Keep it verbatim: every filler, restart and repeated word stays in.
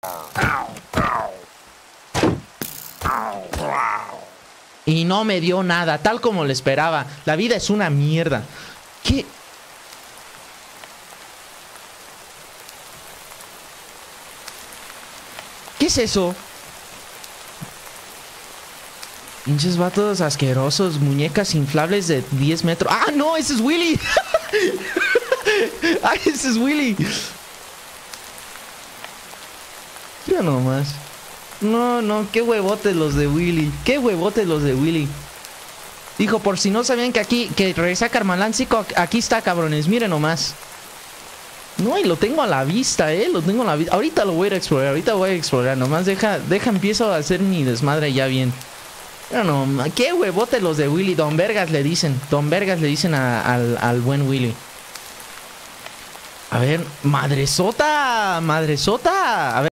Y no me dio nada, tal como lo esperaba. La vida es una mierda. ¿Qué? ¿Qué es eso? Pinches vatos asquerosos, muñecas inflables de diez metros. ¡Ah, no! ¡Ese es Willy! ¡Ay, ese es Willy! Mira nomás. No, no, qué huevotes los de Willy. Qué huevotes los de Willy. Dijo, por si no sabían que aquí, que regresa Carmaláncico, aquí está, cabrones. Miren nomás. No, y lo tengo a la vista, eh. Lo tengo a la vista. Ahorita lo voy a ir a explorar. Ahorita voy a explorar. Nomás deja, deja, empiezo a hacer mi desmadre ya bien. No, no, qué huevotes los de Willy. Don Vergas le dicen. Don Vergas le dicen a, al, al buen Willy. A ver, madresota. Madresota. A ver.